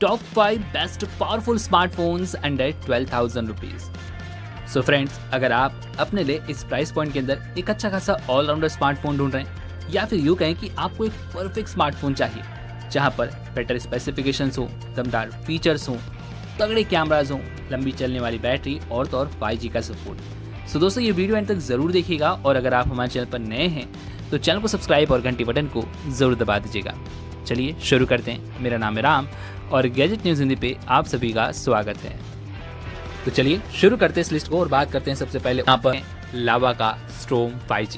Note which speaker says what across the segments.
Speaker 1: Top 5 best powerful smartphones under 12,000 rupees. So friends, अगर आप अपने लिए इस प्राइस पॉइंट के अंदर एक अच्छा खासा ऑलराउंडर स्मार्टफोन ढूंढ रहे हैं या फिर यूं कहें कि आपको एक परफेक्ट स्मार्टफोन चाहिए जहां पर बेटर स्पेसिफिकेशंस हो, दमदार फीचर्स हो, तगड़े कैमराज हो, लंबी चलने वाली बैटरी और तो और 5G का सपोर्ट। सो दोस्तों, ये वीडियो एंड तक जरूर देखिएगा और अगर आप हमारे चैनल पर नए हैं तो चैनल को सब्सक्राइब और घंटी बटन को जरूर दबा दीजिएगा। चलिए शुरू करते हैं। मेरा नाम है राम और गैजेट न्यूज हिंदी पे आप सभी का स्वागत है। तो चलिए शुरू करते हैं इस लिस्ट को और बात करते हैं सबसे पहले यहाँ पर लावा का स्ट्रोम 5G।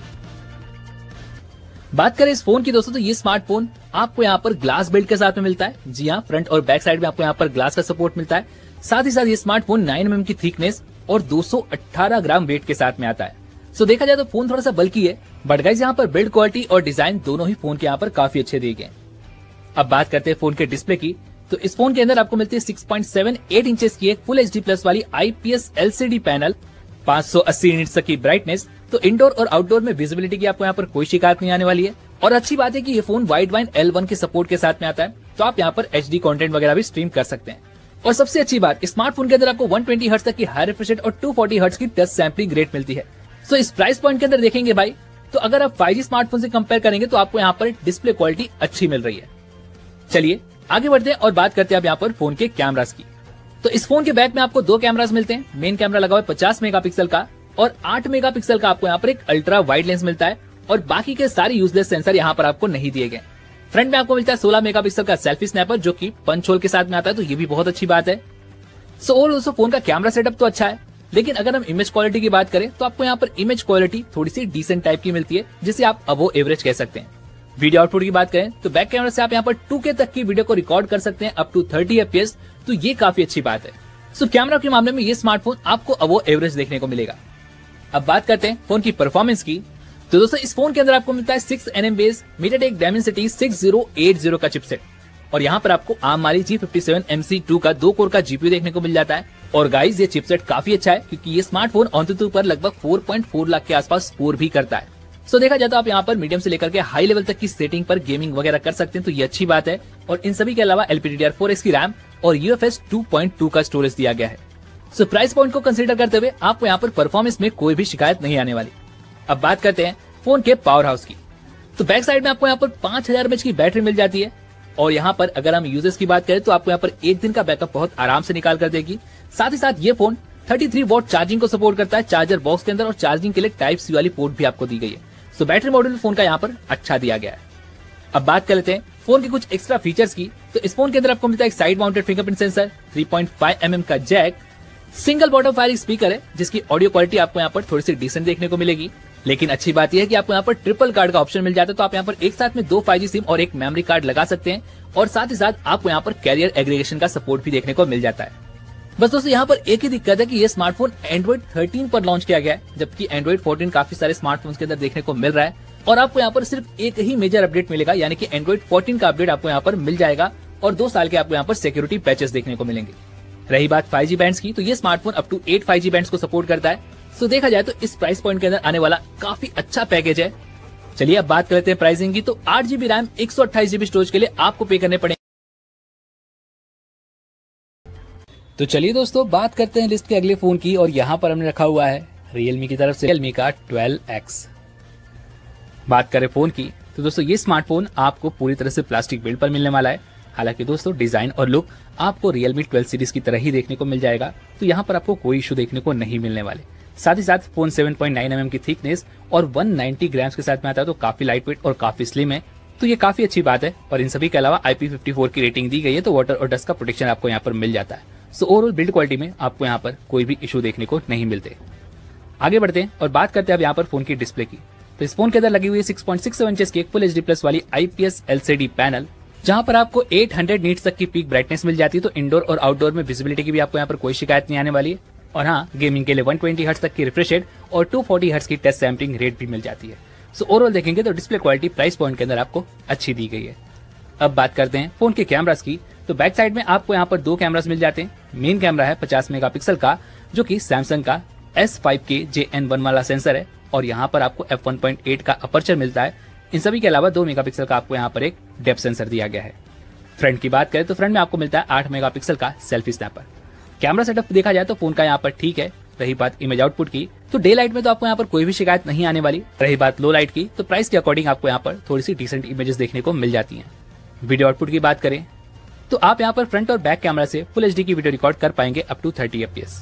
Speaker 1: बात करें इस फोन की दोस्तों, तो ये स्मार्टफोन आपको यहाँ पर ग्लास बिल्ड के साथ में मिलता है। जी हाँ, फ्रंट और बैक साइड में आपको यहाँ पर ग्लास का सपोर्ट मिलता है। साथ ही साथ ये स्मार्टफोन 9mm की थिकनेस और 218 ग्राम वेट के साथ में आता है। सो देखा जाए तो फोन थोड़ा सा बल्कि है, बट गाइस यहाँ पर बिल्ड क्वालिटी और डिजाइन दोनों ही फोन के यहाँ पर काफी अच्छे दिए गए। अब बात करते हैं फोन के डिस्प्ले की, तो इस फोन के अंदर आपको मिलती है 6.78 इंचेस की एक फुल HD प्लस वाली IPS LCD पैनल, 580 निट्स तक की ब्राइटनेस। तो इंडोर और आउटडोर में विजिबिलिटी की आपको यहाँ पर कोई शिकायत नहीं आने वाली है। और अच्छी बात है कि ये फोन वाइड वाइन L1 के सपोर्ट के साथ में आता है, तो आप यहाँ पर HD कंटेंट वगैरह भी स्ट्रीम कर सकते हैं। और सबसे अच्छी बात, स्मार्टफोन के अंदर आपको 120 हर्ट्ज तक की हाई रिफ्रेश रेट और 240 हर्ट्ज की टच सैंपलिंग रेट मिलती है। सो इस प्राइस पॉइंट के अंदर देखेंगे भाई, तो अगर आप 5G स्मार्टफोन से कंपेयर करेंगे तो आपको यहाँ पर डिस्प्ले क्वालिटी अच्छी मिल रही है। चलिए आगे बढ़ते हैं और बात करते हैं अब यहाँ पर फोन के कैमरास की। तो इस फोन के बैक में आपको दो कैमरास मिलते हैं। मेन कैमरा लगा हुआ है 50 मेगापिक्सल का और 8 मेगापिक्सल का आपको यहाँ पर एक अल्ट्रा वाइड लेंस मिलता है और बाकी के सारे यूजलेस सेंसर यहाँ पर आपको नहीं दिए गए। फ्रंट में आपको मिलता है 16 मेगापिक्सल का सेल्फी स्नैपर जो कि पंच होल के साथ में आता है, तो ये भी बहुत अच्छी बात है। सो ऑल्सो फोन का कैमरा सेटअप तो अच्छा है, लेकिन अगर हम इमेज क्वालिटी की बात करें तो आपको यहाँ पर इमेज क्वालिटी थोड़ी सी डिसेंट टाइप की मिलती है, जिसे आप अबो एवरेज कह सकते हैं। वीडियो आउटपुट की बात करें तो बैक कैमरा से आप यहाँ पर 2K तक की वीडियो को रिकॉर्ड कर सकते हैं अप टू 30 FPS, तो ये काफी अच्छी बात है। सो कैमरा के मामले में ये स्मार्टफोन आपको अबो एवरेज देखने को मिलेगा। अब बात करते हैं फोन की परफॉर्मेंस की, तो दोस्तों इस फोन के अंदर आपको मिलता है 6nm बेस MediaTek Dimensity 6080 का चिपसेट और यहाँ पर आपको ARM G57 MC2 का 2 कोर का GPU देखने को मिल जाता है। और गाइस, ये चिपसेट काफी अच्छा है क्योंकि ये स्मार्टफोन AnTuTu पर लगभग 4.4 लाख के आसपास स्कोर भी करता है। सो देखा जाए तो आप यहाँ पर मीडियम से लेकर के हाई लेवल तक की सेटिंग पर गेमिंग वगैरह कर सकते हैं, तो ये अच्छी बात है। और इन सभी के अलावा LPDDR4X की रैम और UFS 2.2 का स्टोरेज दिया गया है। सो प्राइस पॉइंट को कंसीडर करते हुए आपको यहाँ पर परफॉर्मेंस में कोई भी शिकायत नहीं आने वाली। अब बात करते हैं फोन के पावर हाउस की, तो बैक साइड में आपको यहाँ पर 5000 mAh की बैटरी मिल जाती है और यहाँ पर अगर हम यूजेस की बात करें तो आपको यहाँ पर एक दिन का बैकअप बहुत आराम से निकाल कर देगी। साथ ही साथ ये फोन 33 वॉट चार्जिंग को सपोर्ट करता है चार्जर बॉक्स के अंदर और चार्जिंग के लिए Type-C वाली पोर्ट भी आपको दी गई है। सो बैटरी मॉड्यूल फोन का यहाँ पर अच्छा दिया गया है। अब बात कर लेते हैं फोन के कुछ एक्स्ट्रा फीचर्स की, तो इस फोन के अंदर आपको मिलता है एक side mounted fingerprint sensor, 3.5mm का jack, single bottom firing speaker है जिसकी ऑडियो क्वालिटी आपको यहाँ पर थोड़ी सी डिसेंट देखने को मिलेगी। लेकिन अच्छी बात यह है कि आपको यहाँ पर ट्रिपल कार्ड का ऑप्शन मिल जाता है, तो आप यहाँ पर एक साथ में 2 5G सिम और एक मेमोरी कार्ड लगा सकते हैं और साथ ही साथ आपको यहाँ पर कैरियर एग्रीगेशन का सपोर्ट भी देखने को मिल जाता है। बस दोस्तों यहाँ पर एक ही दिक्कत है कि ये स्मार्टफोन Android 13 पर लॉन्च किया गया है, जबकि Android 14 काफी सारे स्मार्टफोन्स के अंदर देखने को मिल रहा है और आपको यहाँ पर सिर्फ एक ही मेजर अपडेट मिलेगा, यानी कि Android 14 का अपडेट आपको यहाँ पर मिल जाएगा और 2 साल के आपको यहाँ पर सिक्योरिटी पैचेस देखने को मिलेंगे। रही बात 5G बैंड्स की, तो ये smartphone up to 8 5G bands को सपोर्ट करता है। सो देखा जाए तो इस प्राइस पॉइंट के अंदर आने वाला काफी अच्छा पैकेज है। चलिए अब बात करते हैं प्राइसिंग की, तो 8GB रैम 128GB स्टोरेज के लिए आपको पे करने पड़ेंगे। तो चलिए दोस्तों बात करते हैं लिस्ट के अगले फोन की और यहाँ पर हमने रखा हुआ है Realme की तरफ से Realme का 12X। बात करें फोन की, तो दोस्तों ये स्मार्टफोन आपको पूरी तरह से प्लास्टिक बिल्ड पर मिलने वाला है। हालांकि दोस्तों डिजाइन और लुक आपको Realme 12 सीरीज की तरह ही देखने को मिल जाएगा, तो यहाँ पर आपको कोई इशू देखने को नहीं मिलने वाले। साथ ही साथ फोन 7.9mm की थिकनेस और 190 ग्राम्स के साथ में आता है, तो काफी लाइट वेट और काफी स्लिम है, तो ये काफी अच्छी बात है। और इन सभी के अलावा IP54 की रेटिंग दी गई है, तो वाटर और डस्ट का प्रोटेक्शन आपको यहाँ पर मिल जाता है। सो ओवरऑल बिल्ड क्वालिटी में आपको यहाँ पर कोई भी इशू देखने को नहीं मिलते। आगे बढ़ते हैं और बात करते हैं अब यहाँ पर फोन की डिस्प्ले की, तो इस फोन के अंदर लगी हुई है 6.67 इंचेस की एक फुल HD प्लस वाली IPS LCD पैनल, जहां पर आपको 800 नीट्स तक की पीक ब्राइटनेस मिल जाती है, तो इंडोर और आउटडोर में विजिबिलिटी की भी आपको यहाँ पर कोई शिकायत नहीं आने वाली है। और हाँ, गेमिंग के लिए 120 हर्ट्ज तक की रिफ्रेश रेट और 240 हर्ट्ज की टच सैंपलिंग रेट भी मिल जाती है। सो ओवरऑल देखेंगे तो डिस्प्ले क्वालिटी प्राइस पॉइंट के अंदर आपको अच्छी दी गई है। अब बात करते हैं फोन के कैमरास की, तो बैक साइड में आपको यहाँ पर 2 कैमरास मिल जाते हैं। मेन कैमरा है 50 मेगापिक्सल का जो कि सैमसंग का S5K JN1 वाला सेंसर है और यहाँ पर आपको f1.8 का अपर्चर मिलता है। इन सभी के अलावा 2 मेगापिक्सल का आपको यहाँ पर एक डेप्थ सेंसर दिया गया है। फ्रंट की बात करें तो फ्रंट में आपको मिलता है 8 मेगापिक्सल का सेल्फी स्नैपर। कैमरा सेटअप देखा जाए तो फोन का यहाँ पर ठीक है। रही बात इमेज आउटपुट की तो डे लाइट में तो आपको यहाँ पर कोई भी शिकायत नहीं आने वाली। रही बात लो लाइट की तो प्राइस के अकॉर्डिंग आपको यहाँ पर थोड़ी सी डिसेंट इमेजेस देखने को मिल जाती हैं। वीडियो आउटपुट की बात करें तो आप यहाँ पर फ्रंट और बैक कैमरा से फुल एचडी की वीडियो रिकॉर्ड कर पाएंगे अप टू 30 FPS।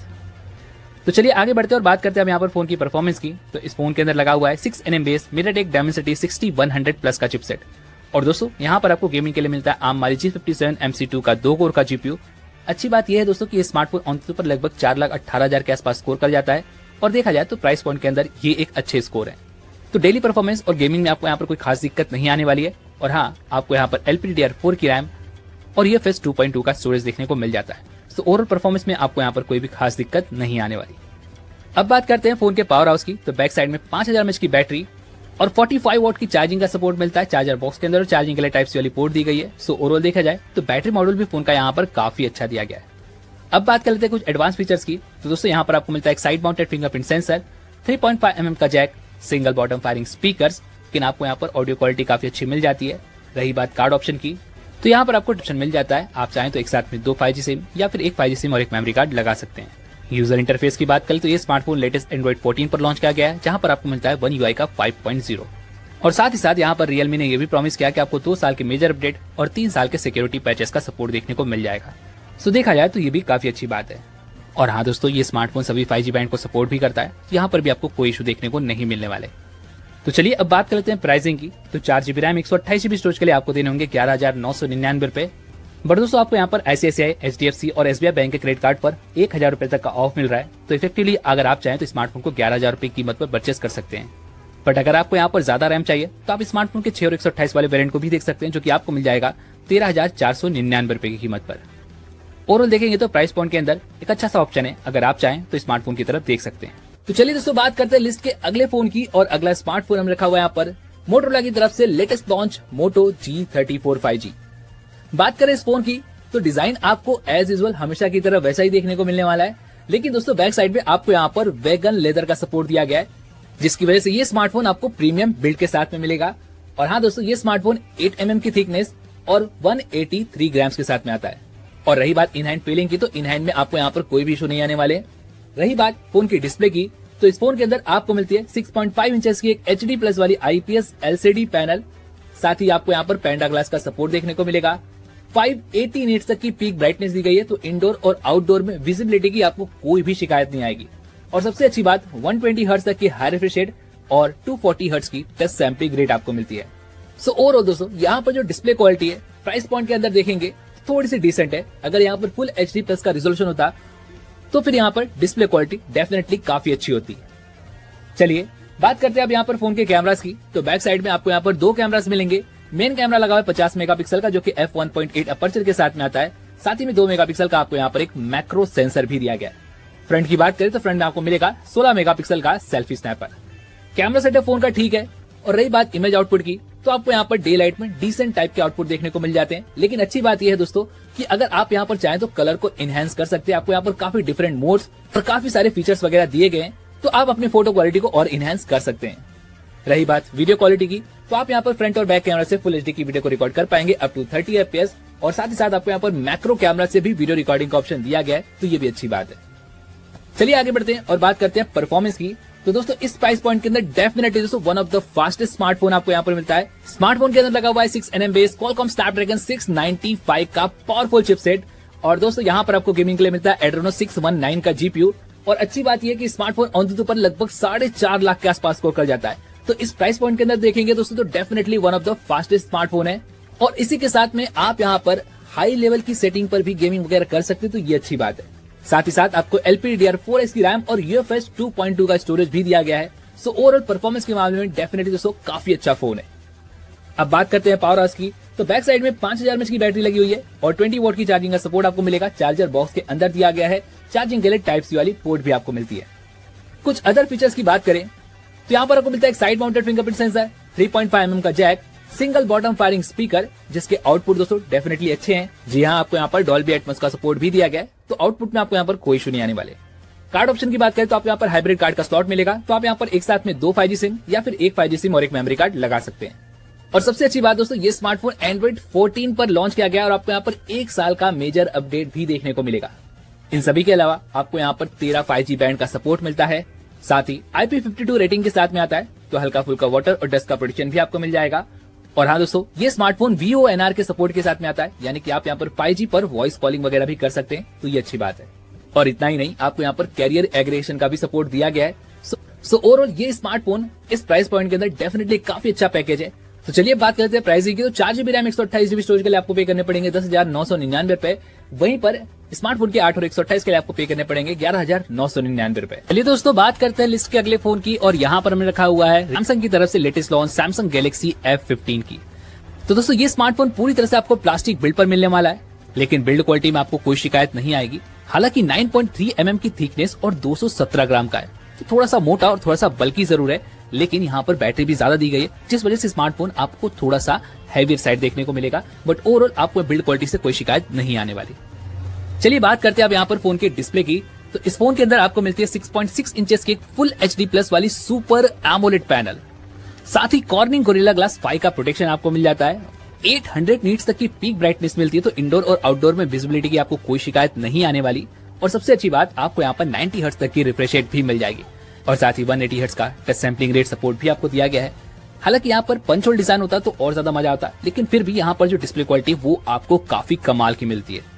Speaker 1: तो चलिए आगे बढ़ते हैं और बात करते हैं यहाँ पर फोन की परफॉर्मेंस की। तो इस फोन के अंदर लगा हुआ है 6nm based MediaTek Dimensity 6100 plus का चिपसेट। और दोस्तों यहाँ पर आपको गेमिंग के लिए मिलता है ARM Mali G57 MC2 का 2 कोर का GPU। अच्छी बात यह है दोस्तों कि ये स्मार्टफोन ऑन पर लगभग 4,18,000 के आसपास स्कोर कर जाता है और देखा जाए तो प्राइस पॉइंट के अंदर ये एक अच्छे स्कोर है। तो डेली परफॉर्मेंस और गेमिंग में आपको यहाँ पर कोई खास दिक्कत नहीं आने वाली है। और हाँ, आपको यहाँ पर LPDDR4 की रैम और UFS 2.2 का स्टोरेज देखने को मिल जाता है। तो ओवरऑल परफॉर्मेंस में आपको यहाँ पर कोई भी खास दिक्कत नहीं आने वाली। अब बात करते हैं फोन के पावर हाउस की। तो बैक साइड में 5000 mAh की बैटरी और 45 वॉट की चार्जिंग का सपोर्ट मिलता है चार्जर बॉक्स के अंदर और चार्जिंग के लिए टाइप सी वाली पोर्ट दी गई है। सो ओवरऑल देखा जाए तो बैटरी मॉडल भी फोन का यहाँ पर काफी अच्छा दिया गया है। अब बात कर लेते हैं कुछ एडवांस फीचर्स की। तो दोस्तों यहाँ पर आपको मिलता है एक side mounted fingerprint sensor, 3.5 mm का jack, single bottom firing speakers, लेकिन आपको यहाँ पर ऑडियो क्वालिटी काफी अच्छी मिल जाती है। रही बात कार्ड ऑप्शन की तो यहाँ पर आपको ऑप्शन मिल जाता है, आप चाहें तो एक साथ में 2 5G सिम या फिर एक 5G सिम और एक मेमोरी कार्ड लगा सकते हैं। यूजर इंटरफेस की बात करें तो ये स्मार्टफोन लेटेस्ट एंड्रॉइड 14 पर लॉन्च किया गया है, जहां पर आपको मिलता है One UI का 5.0। और साथ ही साथ यहाँ पर रियलमी ने यह भी प्रॉमिस किया कि आपको 2 साल के मेजर अपडेट और 3 साल के सिक्योरिटी पैचेस का सपोर्ट देखने को मिल जाएगा। सो देखा जाए तो ये भी काफी अच्छी बात है। और हाँ दोस्तों, ये स्मार्टफोन सभी 5G बैंड को सपोर्ट भी करता है, यहाँ पर भी आपको कोई इशू देखने को नहीं मिलने वाले। तो चलिए अब बात कर लेते हैं प्राइसिंग की। तो 4GB रैम 128GB स्टोरेज के लिए आपको देने होंगे 11,999 रुपए। बट दोस्तों आपको यहाँ पर ICICI, HDFC और SBI बैंक के क्रेडिट कार्ड पर 1,000 रुपए तक का ऑफ मिल रहा है। तो इफेक्टिवली अगर आप चाहें तो स्मार्टफोन को 11,000 रुपए की कीमत पर परचेस कर सकते हैं। बट अगर आपको यहाँ पर ज्यादा रैम चाहिए तो आप स्मार्टफोन के 6 और 128 वाले वेरिएंट को भी देख सकते हैं, जो कि आपको मिल जाएगा 13,499 रुपए की कीमत पर। ओवरऑल देखेंगे तो प्राइस पॉइंट के अंदर एक अच्छा सा ऑप्शन है, अगर आप चाहें तो स्मार्टफोन की तरफ देख सकते हैं। तो चलिए दोस्तों बात करते हैं लिस्ट के अगले फोन की। और अगला स्मार्टफोन हमने रखा हुआ है यहाँ पर मोटोरोला की तरफ से latest launch Moto G34 5G। बात करें इस फोन की तो डिजाइन आपको एज यूजुअल हमेशा की तरह वैसा ही देखने को मिलने वाला है, लेकिन दोस्तों बैक साइड में आपको यहाँ पर वेगन लेदर का सपोर्ट दिया गया है, जिसकी वजह से ये स्मार्टफोन आपको प्रीमियम बिल्ड के साथ में मिलेगा। और हाँ दोस्तों, ये स्मार्टफोन 8 mm की थिकनेस और 183 ग्राम्स के साथ में आता है। और रही बात इन हैंड फीलिंग की तो इन हैंड में आपको यहाँ पर कोई भी इशू नहीं आने वाले। रही बात फोन की डिस्प्ले की तो इस फोन के अंदर आपको मिलती है 6.5 इंचेस की एक HD+ वाली IPS LCD पैनल। साथ ही आपको यहाँ पर पैंडा ग्लास का सपोर्ट देखने को मिलेगा। 580 नीट्स तक की पीक ब्राइटनेस दी गई है, तो इंडोर और आउटडोर में विजिबिलिटी की आपको कोई भी शिकायत नहीं आएगी। और सबसे अच्छी बात 120 हर्ट्ज तक की हाई रिफ्रेश रेट और 240 हर्ट्ज की टच सैंपलिंग रेट आपको मिलती है। सो ओवरऑल दोस्तों यहाँ पर जो डिस्प्ले क्वालिटी है प्राइस पॉइंट के अंदर देखेंगे थोड़ी सी डिसेंट है। अगर यहाँ पर फुल HD+ का रिजोल्यूशन होता तो फिर यहाँ पर डिस्प्ले क्वालिटी डेफिनेटली काफी अच्छी होती है। चलिए बात करते हैं अब यहाँ पर फोन के कैमरास की। तो बैक साइड में आपको यहाँ पर 2 कैमरास मिलेंगे। मेन कैमरा लगा हुआ है 50 मेगापिक्सल का, जो कि f1.8 अपर्चर के साथ में आता है। साथ ही में 2 मेगापिक्सल का आपको यहाँ पर एक मैक्रो सेंसर भी दिया गया है। फ्रंट की बात करें तो फ्रंट में आपको मिलेगा 16 मेगापिक्सल का selfie snapper. Camera setup phone का ठीक है। और रही बात इमेज आउटपुट की तो आपको यहाँ पर डे लाइट में डिसेंट टाइप के आउटपुट देखने को मिल जाते हैं। लेकिन अच्छी बात यह है दोस्तों कि अगर आप यहाँ पर चाहें तो कलर को इनहेंस कर सकते हैं। आपको यहाँ पर काफी डिफरेंट मोड्स और काफी सारे फीचर्स वगैरह दिए गए हैं, तो आप अपनी फोटो क्वालिटी को और इनहेंस कर सकते हैं। रही बात वीडियो क्वालिटी की तो आप यहाँ पर फ्रंट और बैक कैमरा से फुल HD की वीडियो को रिकॉर्ड कर पाएंगे अप टू 30 FPS। और साथ ही साथ आपको यहाँ पर मैक्रो कैमरा से भी वीडियो रिकॉर्डिंग का ऑप्शन दिया गया है, तो ये भी अच्छी बात है। चलिए आगे बढ़ते हैं और बात करते हैं परफॉर्मेंस की। तो दोस्तों इस प्राइस पॉइंट के अंदर डेफिनेटली दोस्तों one of the fastest smartphone आपको यहाँ पर मिलता है। स्मार्टफोन के अंदर लगा हुआ है 6nm बेस Qualcomm Snapdragon 695 का पावरफुल चिपसेट। और दोस्तों यहाँ पर आपको गेमिंग के लिए मिलता है Adreno 619 का GPU। और अच्छी बात यह कि स्मार्टफोन ऑन पर लगभग 4.5 लाख के आसपास स्कोर कर जाता है। तो इस प्राइस पॉइंट के अंदर देखेंगे दोस्तों तो definitely one of the fastest smartphone है। और इसी के साथ में आप यहाँ पर हाई लेवल की सेटिंग पर भी गेमिंग वगैरह कर सकते हैं, तो ये अच्छी बात है। साथ ही साथ आपको LPDDR4 की रैम और UFS 2.2 का स्टोरेज भी दिया गया है। सो ओवरऑल परफॉर्मेंस के मामले में डेफिनेटली दोस्तों काफी अच्छा फोन है। अब बात करते हैं पावर हाउस की। तो बैक साइड में 5000 mAh की बैटरी लगी हुई है और 20 वॉट की चार्जिंग का सपोर्ट आपको मिलेगा। चार्जर बॉक्स के अंदर दिया गया है। चार्जिंग के लिए टाइप सी वाली पोर्ट भी आपको मिलती है। कुछ अदर फीचर्स की बात करें तो यहाँ पर आपको मिलता है एक side mounted fingerprint sensor, 3.5 mm का jack, single bottom firing speaker, जिसके आउटपुट दोस्तों डेफिनेटली अच्छे हैं। जी हाँ, आपको यहाँ पर डॉल्बी एटमॉस का सपोर्ट भी दिया गया है, तो आउटपुट में आपको यहाँ पर कोई इशू नहीं आने वाले। कार्ड ऑप्शन की बात करें तो आपको यहाँ पर हाइब्रिड कार्ड का स्लॉट मिलेगा, तो आप यहाँ पर एक साथ में 2 5G सिम या फिर एक 5G सिम और एक मेमोरी कार्ड लगा सकते हैं। और सबसे अच्छी बात दोस्तों, ये स्मार्टफोन Android 14 पर लॉन्च किया गया और आपको यहाँ पर 1 साल का मेजर अपडेट भी देखने को मिलेगा। इन सभी के अलावा आपको यहाँ पर 13 5G बैंड का सपोर्ट मिलता है, साथ ही IP52 रेटिंग के साथ में आता है, तो हल्का फुल्का वाटर और डस्ट का प्रोटेक्शन भी आपको मिल जाएगा। और हाँ दोस्तों, ये स्मार्टफोन VoNR के सपोर्ट के साथ में आता है, यानी कि आप यहाँ पर 5G पर वॉइस कॉलिंग वगैरह भी कर सकते हैं, तो ये अच्छी बात है। और इतना ही नहीं, आपको यहाँ पर कैरियर एग्रीगेशन का भी सपोर्ट दिया गया है। सो ओवरऑल ये स्मार्टफोन इस प्राइस पॉइंट के अंदर डेफिनेटली काफी अच्छा पैकेज है। तो चलिए बात करते हैं प्राइसिंग की। तो 4GB रैम 128GB स्टोरेज के लिए आपको पे करने पड़ेंगे 10,999 रुपए। वहीं पर स्मार्टफोन के 8 और 128 के लिए आपको पे करने पड़ेंगे 11,999 रुपए। चलिए दोस्तों बात करते हैं लिस्ट के अगले फोन की, और यहाँ पर हमने रखा हुआ है सैमसंग की तरफ से latest launch Samsung Galaxy F15 की। तो दोस्तों ये स्मार्टफोन पूरी तरह से आपको प्लास्टिक बिल्ड पर मिलने वाला है, लेकिन बिल्ड क्वालिटी में आपको कोई शिकायत नहीं आएगी। हालांकि 9.3 mm की थिकनेस और 217 ग्राम का है, तो थोड़ा सा मोटा और थोड़ा सा बल्कि जरूर है, लेकिन यहाँ पर बैटरी भी ज्यादा दी गई है, जिस वजह से स्मार्टफोन आपको थोड़ा सा हैवी साइड देखने को मिलेगा। बट ओवरऑल आपको बिल्ड क्वालिटी से कोई शिकायत नहीं आने वाली। चलिए बात करते हैं अब यहाँ पर फोन के डिस्प्ले की। तो इस फोन के अंदर आपको मिलती है 6.6 इंचेस की फुल HD+ वाली सुपर एमोलेड पैनल, साथ ही कॉर्निंग गोरिल्ला ग्लास 5 का प्रोटेक्शन आपको मिल जाता है। 800 नीट्स तक की पीक ब्राइटनेस मिलती है, तो इंडोर और आउटडोर में विजिबिलिटी की आपको कोई शिकायत नहीं आने वाली। और सबसे अच्छी बात, आपको यहाँ पर 90 हर्ट्ज तक की रिफ्रेश रेट भी मिल जाएगी, और साथ ही 180 हर्ट्ज का टच सैंपलिंग रेट सपोर्ट भी आपको दिया गया है। हालांकि यहाँ पर पंच होल डिजाइन होता तो और ज्यादा मजा आता, लेकिन फिर भी यहाँ पर जो डिस्प्ले क्वालिटी वो आपको काफी कमाल की मिलती है।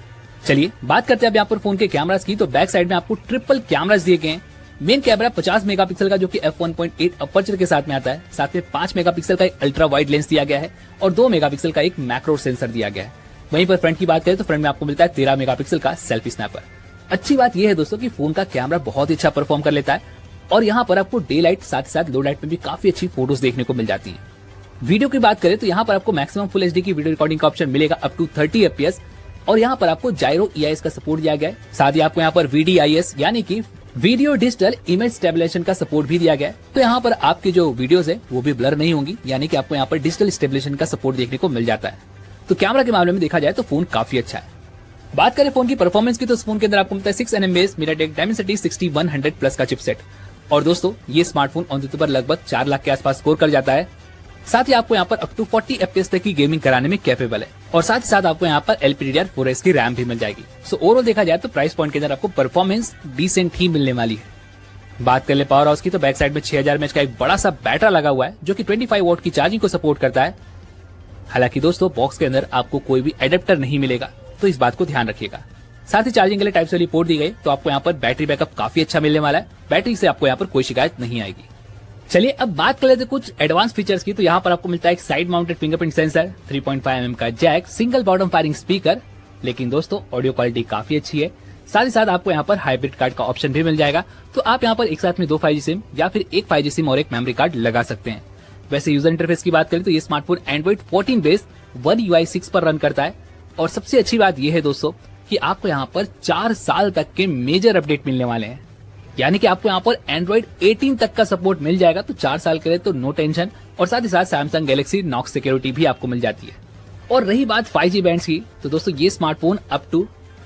Speaker 1: चलिए बात करते हैं अब यहाँ पर फोन के कैमरास की। तो बैक साइड में आपको ट्रिपल कैमरास दिए गए हैं। मेन कैमरा 50 मेगापिक्सल का जो कि f1.8 अपर्चर के साथ में आता है, साथ में 5 मेगापिक्सल का एक अल्ट्रा वाइड लेंस दिया गया है और 2 मेगापिक्सल का एक मैक्रो सेंसर दिया गया है। वहीं पर फ्रंट की बात करें तो फ्रंट में आपको मिलता है 13 मेगापिक्सल का सेल्फी स्नैपर। अच्छी बात यह है दोस्तों कि फोन का कैमरा बहुत ही अच्छा परफॉर्म कर लेता है, और यहाँ पर आपको डे लाइट साथ ही साथ लो लाइट में भी काफी अच्छी फोटोज देखने को मिल जाती है। वीडियो की बात करें तो यहाँ पर आपको मैक्सिमम फुल HD की वीडियो रिकॉर्डिंग का ऑप्शन मिलेगा अप टू 30 FPS, और यहाँ पर आपको जायरो EIS का सपोर्ट दिया गया है। साथ ही आपको यहाँ पर VDIS यानी कि वीडियो डिजिटल इमेज स्टेबलाइजेशन का सपोर्ट भी दिया गया है। तो यहाँ पर आपकी जो वीडियोस है वो भी ब्लर नहीं होंगी, यानी कि आपको यहाँ पर डिजिटल स्टेबलाइजेशन का सपोर्ट देखने को मिल जाता है। तो कैमरा के मामले में देखा जाए तो फोन काफी अच्छा है। बात करें फोन की परफॉर्मेंस की, तो इस फोन के अंदर आपको मिलता है 6 nm बेस MediaTek Dimensity 6100+ का चिपसेट। और दोस्तों ये स्मार्टफोन ऑन द पर लगभग 4 लाख के आसपास स्कोर कर जाता है। साथ ही आपको यहाँ पर अप टू 40 FPS तक की गेमिंग कराने में कैपेबल है, और साथ ही साथ आपको यहाँ पर LPDDR4S की रैम भी मिल जाएगी। सो ओवरऑल देखा जाए तो प्राइस पॉइंट के अंदर आपको परफॉर्मेंस डिसेंट ही मिलने वाली है। बात कर ले पावर हाउस की, तो बैक साइड में 6000 mAh का एक बड़ा सा बैटरा लगा हुआ है जो कि 25 वॉट की चार्जिंग को सपोर्ट करता है। हालांकि दोस्तों बॉक्स के अंदर आपको कोई भी एडेप्टर नहीं मिलेगा, तो इस बात को ध्यान रखिएगा। साथ ही चार्जिंग के लिए टाइप सी वाली पोर्ट दी गई, तो आपको यहाँ पर बैटरी बैकअप काफी अच्छा मिलने वाला है। बैटरी से आपको यहाँ पर कोई शिकायत नहीं आएगी। चलिए अब बात कर लेते कुछ एडवांस फीचर्स की। तो यहाँ पर आपको मिलता है एक side mounted fingerprint sensor, 3.5 mm का jack, single bottom firing speaker, लेकिन दोस्तों ऑडियो क्वालिटी काफी अच्छी है। साथ ही साथ आपको यहाँ पर हाइब्रिड कार्ड का ऑप्शन भी मिल जाएगा, तो आप यहाँ पर एक साथ में 2 5G सिम या फिर एक 5G सिम और एक मेमोरी कार्ड लगा सकते हैं। वैसे यूजर इंटरफेस की बात करें तो ये smartphone Android 14 based One UI 6 पर रन करता है, और सबसे अच्छी बात यह है दोस्तों कि आपको यहाँ पर 4 साल तक के मेजर अपडेट मिलने वाले हैं, यानी कि आपको यहाँ पर Android 18 तक का सपोर्ट मिल जाएगा। तो 4 साल के लिए तो नो टेंशन, और साथ ही साथ Samsung Galaxy Knox सिक्योरिटी भी आपको मिल जाती है। और रही बात 5G बैंड्स की, तो दोस्तों ये smartphone up to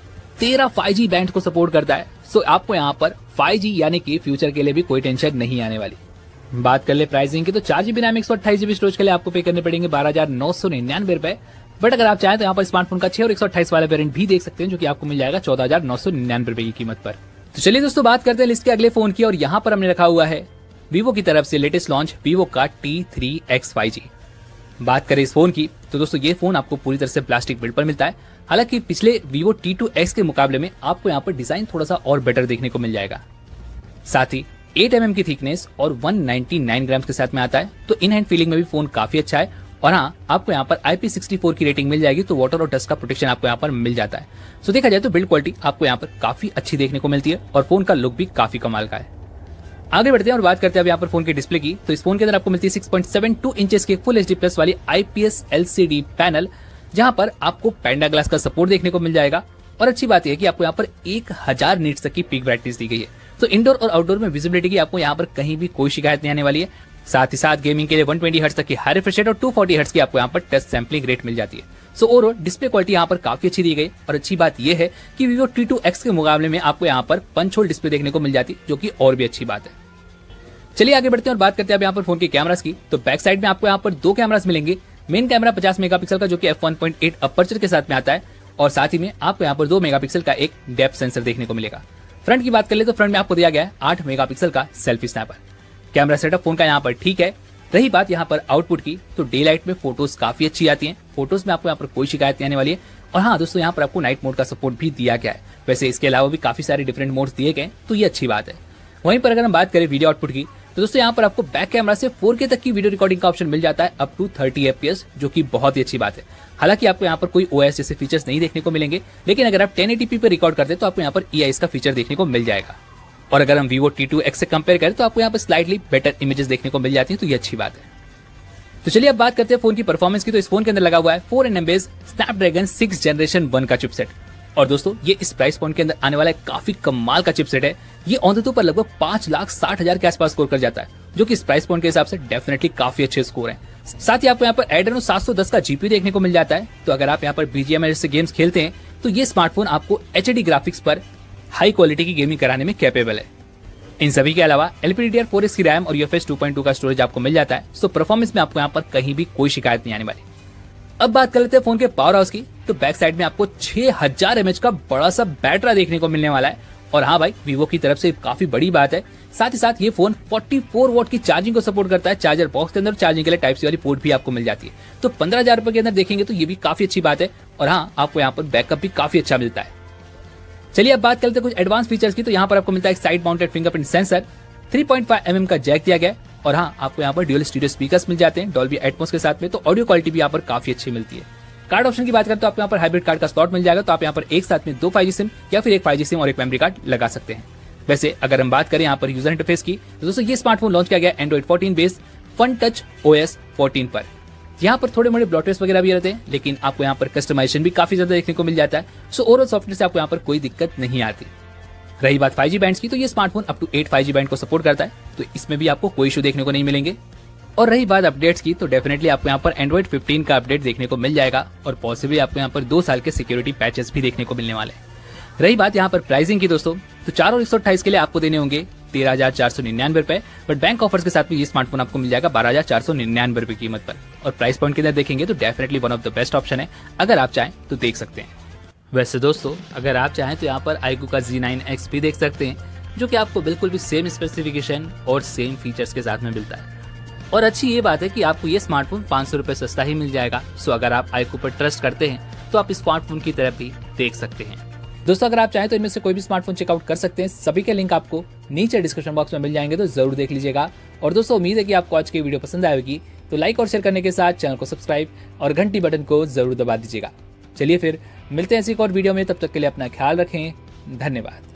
Speaker 1: 13 5G band को सपोर्ट करता है। सो आपको यहाँ पर 5G यानी कि फ्यूचर के लिए भी कोई टेंशन नहीं आने वाली। बात कर ले प्राइसिंग की, तो 4GB रैम 128GB स्टोरेज के लिए आपको पे करने पड़ेंगे 12,999 रुपए। बट अगर आप चाहें तो यहाँ पर स्मार्टफोन का 6 और 128 वाला वेरिएंट भी देख सकते हैं, जो कि आपको मिल जाएगा 14,999 रुपए की कीमत पर। तो चलिए दोस्तों बात करते हैं लिस्ट के अगले फोन की, और यहाँ पर हमने रखा हुआ है वीवो की तरफ से लेटेस्ट लॉन्च वीवो का T3X 5G। बात करें इस फोन की, तो दोस्तों ये फोन आपको पूरी तरह से प्लास्टिक बिल्ड पर मिलता है। हालांकि पिछले वीवो T2X के मुकाबले में आपको यहाँ पर डिजाइन थोड़ा सा और बेटर देखने को मिल जाएगा। साथ ही 8 mm की थिकनेस और 199 ग्राम के साथ में आता है, तो इन हैंड फीलिंग में भी फोन काफी अच्छा है। और हाँ, आपको यहाँ पर IP64 की रेटिंग मिल जाएगी, तो वाटर और डस्ट का प्रोटेक्शन आपको यहाँ पर मिल जाता है। सो देखा जाए तो बिल्ड क्वालिटी आपको यहाँ पर काफी अच्छी देखने को मिलती है, और फोन का लुक भी काफी कमाल का है। आगे बढ़ते हैं और बात करते हैं अब यहाँ पर फोन की डिस्प्ले की। तो इस फोन के अंदर आपको मिलती है 6.72 इंचेस की फुल HD+ वाली IPS LCD पैनल, जहां पर आपको पैंडा ग्लास का सपोर्ट देखने को मिल जाएगा। और अच्छी बात यह है कि आपको यहाँ पर 1000 नीट्स तक की पीक ब्राइटनेस दी गई है, तो इंडोर और आउटडोर में विजिबिलिटी की आपको यहाँ पर कहीं भी कोई शिकायत नहीं आने वाली है। साथ ही साथ गेमिंग के लिए 120 हर्ट्ज तक की हाई रिफ्रेश रेट और 240 हर्ट्ज की आपको यहाँ पर टच सैंपलिंग रेट मिल जाती है। सो ओवरऑल डिस्प्ले क्वालिटी यहाँ पर काफी अच्छी दी गई। और अच्छी बात यह है कि वीवो T2X के मुकाबले में आपको यहाँ पर पंच होल डिस्प्ले देखने को मिल जाती है, जो कि और भी अच्छी बात है। चलिए आगे बढ़ते हैं और बात करते हैं अब यहाँ पर फोन के कैमरास की। तो बैक साइड में आपको यहाँ पर दो कैमरास मिलेंगे। मेन कैमरा 50 मेगापिक्सल का जो कि f1.8 अपर्चर के साथ में आता है और साथ ही में आपको यहाँ पर 2 मेगापिक्सल का एक डेप्थ सेंसर देखने को मिलेगा। फ्रंट की बात कर ले तो फ्रंट में आपको दिया गया है 8 मेगापिक्सल का selfie snapper. Camera setup phone का यहाँ पर ठीक है। रही बात यहाँ पर आउटपुट की, तो डे लाइट में फोटोज काफी अच्छी आती हैं। फोटोज में आपको यहाँ पर कोई शिकायत नहीं आने वाली है। और हाँ दोस्तों, यहाँ पर आपको नाइट मोड का सपोर्ट भी दिया गया है। वैसे इसके अलावा भी काफी सारे डिफरेंट मोड्स दिए गए, तो ये अच्छी बात है। वहीं पर अगर हम बात करें वीडियो आउटपुट की, तो दोस्तों यहाँ पर आपको बैक कैमरा से 4K तक की वीडियो रिकॉर्डिंग का ऑप्शन मिल जाता है अप टू 30 FPS, जो कि बहुत ही अच्छी बात है। हालांकि आपको यहाँ पर कोई OS जैसे फीचर्स नहीं देखने को मिलेंगे, लेकिन अगर आप 1080p पे रिकॉर्ड करते हैं तो आपको यहाँ पर EIS का फीचर देखने को मिल जाएगा। और अगर हम Vivo T2X से कंपेयर करें तो आपको यहाँ पर स्लाइटली बेटर इमेजेस देखने को मिल जाती है, तो ये अच्छी बात है। तो चलिए अब बात करते हैं फोन की परफॉर्मेंस की। तो इस फोन के अंदर लगा हुआ है 4nm बेस स्नैपड्रैगन 6 जनरेशन 1 का चिपसेट। और दोस्तों ये इस प्राइस पॉइंट के अंदर आने वाला काफी कमाल का चिपसेट है। ये ऑन द टू पर लगभग 5,60,000 के आसपास स्कोर कर जाता है, जो कि इस प्राइस पॉइंट के हिसाब से डेफिनेटली काफी अच्छे स्कोर हैं। साथ ही आपको यहाँ पर Adreno 710 का GPU देखने को मिल जाता है। तो अगर आप यहाँ पर BGMI जैसे गेम्स खेलते हैं तो ये स्मार्टफोन आपको HD ग्राफिक्स पर हाई क्वालिटी की गेमिंग कराने में कैपेबल है। इन सभी के अलावा LPDDR4X की रैम और UFS 2.2 का स्टोरेज आपको मिल जाता है। सो परफॉर्मेंस में आपको यहाँ पर कहीं भी कोई शिकायत नहीं आने वाली। अब बात कर लेते हैं फोन के पावर हाउस की। तो बैक साइड में आपको 6000 mAh का बड़ा सा बैटरा देखने को मिलने वाला है। और हाँ भाई, वीवो की तरफ से काफी बड़ी बात है। साथ ही साथ ये फोन 44 वॉट की चार्जिंग को सपोर्ट करता है। चार्जर बॉक्स के अंदर चार्जिंग के लिए टाइप सी वाली पोर्ट भी आपको मिल जाती है। तो 15,000 रुपए के अंदर देखेंगे तो ये भी काफी अच्छी बात है। और हाँ, आपको यहाँ पर बैकअप भी काफी अच्छा मिलता है। चलिए अब बात करते हैं कुछ एडवांस फीचर्स की। तो यहाँ पर आपको मिलता है side mounted fingerprint sensor, 3.5 mm का जैक दिया गया है। और हाँ, आपको यहाँ पर ड्यूअल स्टीरियो स्पीकर्स मिल जाते हैं डॉल्बी एटमॉस के साथ में। तो ऑडियो क्वालिटी भी यहाँ पर काफी अच्छी मिलती है। कार्ड ऑप्शन की बात करें तो आपको यहाँ पर हाइब्रिड कार्ड का स्लॉट मिल जाएगा। तो आप यहाँ पर एक साथ में 2 5G सिम या फिर एक 5G सिम और एक मेमोरी कार्ड लगा सकते हैं। वैसे अगर हम बात करें यहाँ पर यूजर इंटरफेस की, तो दोस्तों ये स्मार्टफोन लॉन्च किया गया Android 14 based Funtouch OS 14 पर। यहाँ पर थोड़े मोड़े ब्लॉटवेयर्स वगैरह भी रहते हैं, लेकिन आपको यहाँ पर कस्टमाइजेशन भी काफी ज्यादा देखने को मिल जाता है। सो ओवरऑल सॉफ्टवेयर से आपको यहाँ पर कोई दिक्कत नहीं आती। रही बात 5G बैंड्स की, तो ये smartphone up to 8 5G band को सपोर्ट करता है। तो इसमें भी आपको कोई इशू देखने को नहीं मिलेंगे। और रही बात अपडेट्स की, तो डेफिनेटली आपको यहाँ पर एंड्रॉइड 15 का अपडेट देखने को मिल जाएगा। और पॉसिबली आपको यहाँ पर 2 साल के सिक्योरिटी पैचेस भी देखने को मिलने वाले हैं। रही बात यहाँ पर प्राइसिंग की दोस्तों, तो 4 और 128 के लिए आपको देने होंगे 13,499 रुपए। बट बैंक ऑफर्स के साथ में ये स्मार्टफोन आपको मिल जाएगा 12,499 रुपए कीमत पर। और प्राइस पॉइंट के अंदर देखेंगे तो definitely one of the best option है। अगर आप चाहें तो देख सकते हैं। वैसे दोस्तों अगर आप चाहें तो यहाँ पर iQOO का Z9X भी देख सकते हैं, जो कि आपको बिल्कुल भी सेम स्पेसिफिकेशन और सेम फीचर्स के साथ में मिलता है। और अच्छी ये बात है कि आपको ये स्मार्टफोन 500 रुपए सस्ता ही मिल जाएगा। सो अगर आप iQOO पर ट्रस्ट करते हैं तो आप इस स्मार्टफोन की तरफ भी देख सकते हैं। दोस्तों अगर आप चाहें तो इनमें से कोई भी स्मार्टफोन चेकआउट कर सकते हैं। सभी के लिंक आपको नीचे डिस्क्रिप्शन बॉक्स में मिल जाएंगे, तो जरूर देख लीजिएगा। और दोस्तों उम्मीद है कि आपको आज की वीडियो पसंद आएगी। तो लाइक और शेयर करने के साथ चैनल को सब्सक्राइब और घंटी बटन को जरूर दबा दीजिएगा। चलिए फिर मिलते हैं ऐसी एक और वीडियो में, तब तक के लिए अपना ख्याल रखें। धन्यवाद।